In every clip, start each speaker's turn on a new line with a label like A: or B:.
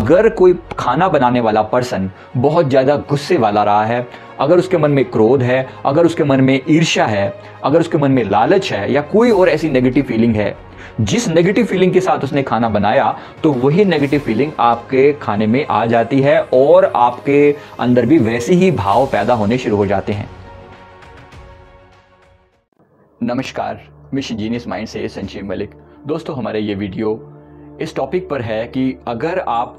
A: अगर कोई खाना बनाने वाला पर्सन बहुत ज़्यादा गुस्से वाला रहा है, अगर उसके मन में क्रोध है, अगर उसके मन में ईर्ष्या है, अगर उसके मन में लालच है या कोई और ऐसी नेगेटिव फीलिंग है, जिस नेगेटिव फीलिंग के साथ उसने खाना बनाया तो वही नेगेटिव फीलिंग आपके खाने में आ जाती है और आपके अंदर भी वैसे ही भाव पैदा होने शुरू हो जाते हैं। नमस्कार, मिशन जीनियस माइंड से संजीव मलिक। दोस्तों, हमारे ये वीडियो इस टॉपिक पर है कि अगर आप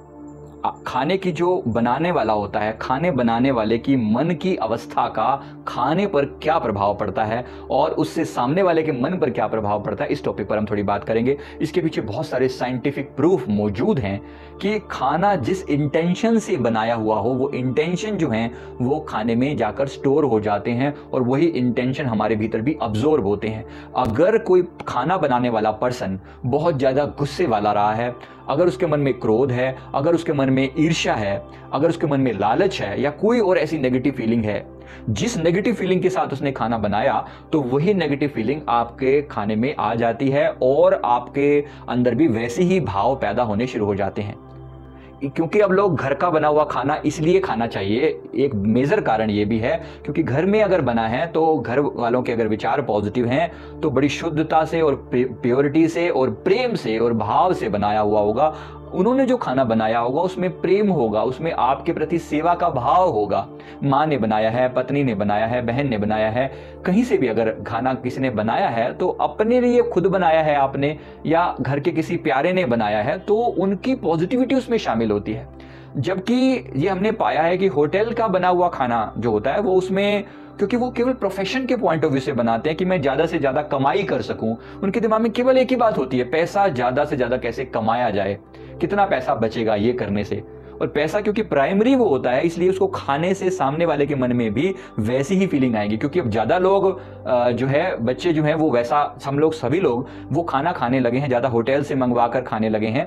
A: खाने की जो बनाने वाला होता है, खाने बनाने वाले की मन की अवस्था का खाने पर क्या प्रभाव पड़ता है और उससे सामने वाले के मन पर क्या प्रभाव पड़ता है, इस टॉपिक पर हम थोड़ी बात करेंगे। इसके पीछे बहुत सारे साइंटिफिक प्रूफ मौजूद हैं कि खाना जिस इंटेंशन से बनाया हुआ हो, वो इंटेंशन जो है वो खाने में जाकर स्टोर हो जाते हैं और वही इंटेंशन हमारे भीतर भी अब्जॉर्ब होते हैं। अगर कोई खाना बनाने वाला पर्सन बहुत ज़्यादा गुस्से वाला रहा है, अगर उसके मन में क्रोध है, अगर उसके मन में ईर्ष्या है, अगर उसके मन में लालच है या कोई और ऐसी नेगेटिव फीलिंग है, जिस नेगेटिव फीलिंग के साथ उसने खाना बनाया तो वही नेगेटिव फीलिंग आपके खाने में आ जाती है और आपके अंदर भी वैसे ही भाव पैदा होने शुरू हो जाते हैं। क्योंकि अब लोग घर का बना हुआ खाना इसलिए खाना चाहिए, एक मेजर कारण ये भी है क्योंकि घर में अगर बना है तो घर वालों के अगर विचार पॉजिटिव हैं तो बड़ी शुद्धता से और प्योरिटी से और प्रेम से और भाव से बनाया हुआ होगा। उन्होंने जो खाना बनाया होगा उसमें प्रेम होगा, उसमें आपके प्रति सेवा का भाव होगा। माँ ने बनाया है, पत्नी ने बनाया है, बहन ने बनाया है, कहीं से भी अगर खाना किसी ने बनाया है तो अपने लिए खुद बनाया है आपने या घर के किसी प्यारे ने बनाया है तो उनकी पॉजिटिविटी उसमें शामिल होती है। जबकि ये हमने पाया है कि होटल का बना हुआ खाना जो होता है वो उसमें, क्योंकि वो केवल प्रोफेशन के पॉइंट ऑफ व्यू से बनाते हैं कि मैं ज्यादा से ज्यादा कमाई कर सकूं, उनके दिमाग में केवल एक ही बात होती है, पैसा ज्यादा से ज्यादा कैसे कमाया जाए, कितना पैसा बचेगा ये करने से। और पैसा क्योंकि प्राइमरी वो होता है इसलिए उसको खाने से सामने वाले के मन में भी वैसी ही फीलिंग आएगी। क्योंकि अब ज्यादा लोग जो है बच्चे जो हैं वो वैसा, हम लोग सभी लोग वो खाना खाने लगे हैं, ज्यादा होटल से मंगवा कर खाने लगे हैं,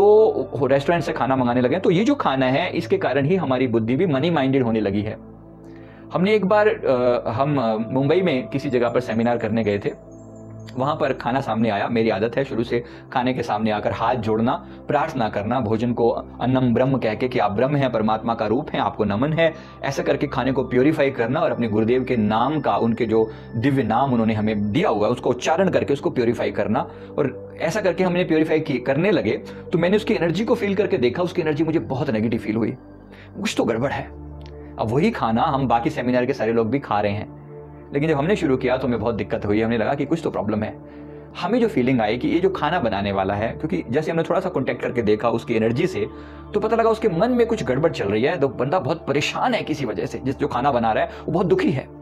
A: तो रेस्टोरेंट से खाना मंगाने लगे हैं। तो ये जो खाना है इसके कारण ही हमारी बुद्धि भी मनी माइंडेड होने लगी है। हमने एक बार हम मुंबई में किसी जगह पर सेमिनार करने गए थे, वहां पर खाना सामने आया। मेरी आदत है शुरू से खाने के सामने आकर हाथ जोड़ना, प्रार्थना करना, भोजन को अन्नम ब्रह्म कह के कि आप ब्रह्म हैं, परमात्मा का रूप हैं, आपको नमन है, ऐसा करके खाने को प्योरीफाई करना और अपने गुरुदेव के नाम का, उनके जो दिव्य नाम उन्होंने हमें दिया हुआ है उसको उच्चारण करके उसको प्योरीफाई करना। और ऐसा करके हमने प्योरीफाई करने लगे तो मैंने उसकी एनर्जी को फील करके देखा, उसकी एनर्जी मुझे बहुत नेगेटिव फील हुई, कुछ तो गड़बड़ है। अब वही खाना हम बाकी सेमिनार के सारे लोग भी खा रहे हैं, लेकिन जब हमने शुरू किया तो हमें बहुत दिक्कत हुई। हमने लगा कि कुछ तो प्रॉब्लम है। हमें जो फीलिंग आई कि ये जो खाना बनाने वाला है, क्योंकि जैसे हमने थोड़ा सा कॉन्टेक्ट करके देखा उसकी एनर्जी से तो पता लगा उसके मन में कुछ गड़बड़ चल रही है। तो बंदा बहुत परेशान है किसी वजह से, जिस जो खाना बना रहा है वो बहुत दुखी है।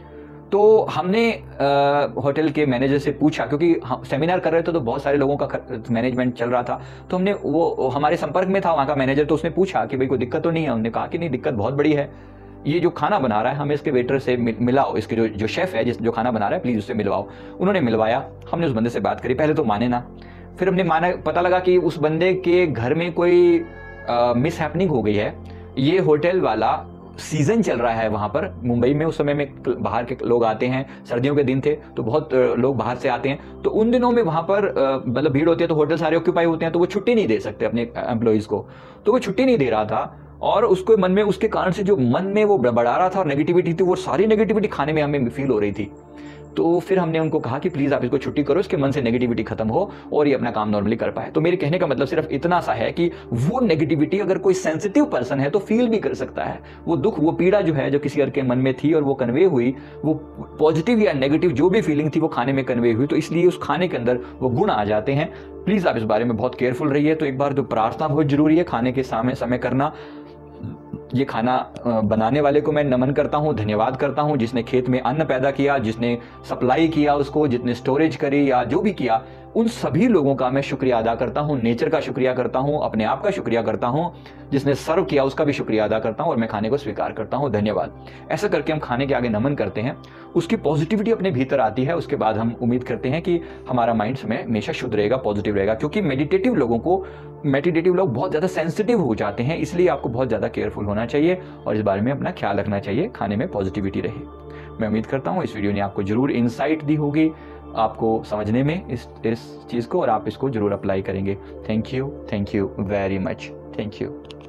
A: तो हमने होटल के मैनेजर से पूछा, क्योंकि हम सेमिनार कर रहे थे तो बहुत सारे लोगों का मैनेजमेंट चल रहा था, तो हमने वो हमारे संपर्क में था वहाँ का मैनेजर, तो उसने पूछा कि भाई कोई दिक्कत तो नहीं है। उन्होंने कहा कि नहीं, दिक्कत बहुत बड़ी है, ये जो खाना बना रहा है हमें इसके वेटर से मिलाओ, इसके जो शेफ है जो खाना बना रहा है प्लीज उससे मिलवाओ। उन्होंने मिलवाया, हमने उस बंदे से बात करी, पहले तो माने ना, फिर हमने माना, पता लगा कि उस बंदे के घर में कोई मिस हैपनिंग हो गई है। ये होटल वाला सीजन चल रहा है वहां पर मुंबई में, उस समय में बाहर के लोग आते हैं, सर्दियों के दिन थे तो बहुत लोग बाहर से आते हैं, तो उन दिनों में वहां पर मतलब भीड़ होती है तो होटल सारे ऑक्यूपाई होते हैं, तो वो छुट्टी नहीं दे सकते अपने एम्प्लॉइज को, तो वो छुट्टी नहीं दे रहा था। और उसको मन में, उसके कारण से जो मन में वो बढ़ा रहा था और नेगेटिविटी थी, वो सारी नेगेटिविटी खाने में हमें फील हो रही थी। तो फिर हमने उनको कहा कि प्लीज आप इसको छुट्टी करो, इसके मन से नेगेटिविटी खत्म हो और ये अपना काम नॉर्मली कर पाए। तो मेरे कहने का मतलब सिर्फ इतना सा है कि वो नेगेटिविटी अगर कोई सेंसिटिव पर्सन है तो फील भी कर सकता है। वो दुख, वो पीड़ा जो है जो किसी और के मन में थी और वो कन्वे हुई, वो पॉजिटिव या नेगेटिव जो भी फीलिंग थी वो खाने में कन्वे हुई, तो इसलिए उस खाने के अंदर वो गुण आ जाते हैं। प्लीज आप इस बारे में बहुत केयरफुल रहिए। तो एक बार तो प्रार्थना बहुत जरूरी है खाने के समय करना। ये खाना बनाने वाले को मैं नमन करता हूँ, धन्यवाद करता हूँ, जिसने खेत में अन्न पैदा किया, जिसने सप्लाई किया उसको, जिसने स्टोरेज करी या जो भी किया, उन सभी लोगों का मैं शुक्रिया अदा करता हूँ। नेचर का शुक्रिया करता हूँ, अपने आप का शुक्रिया करता हूँ, जिसने सर्व किया उसका भी शुक्रिया अदा करता हूँ और मैं खाने को स्वीकार करता हूँ, धन्यवाद। ऐसा करके हम खाने के आगे नमन करते हैं, उसकी पॉजिटिविटी अपने भीतर आती है। उसके बाद हम उम्मीद करते हैं कि हमारा माइंड समय हमेशा शुद्ध रहेगा, पॉजिटिव रहेगा। क्योंकि मेडिटेटिव लोग बहुत ज़्यादा सेंसिटिव हो जाते हैं, इसलिए आपको बहुत ज़्यादा केयरफुल होना चाहिए और इस बारे में अपना ख्याल रखना चाहिए, खाने में पॉजिटिविटी रहे। मैं उम्मीद करता हूँ इस वीडियो ने आपको जरूर इंसाइट दी होगी, आपको समझने में इस चीज़ को, और आप इसको जरूर अप्लाई करेंगे। Thank you very much. Thank you.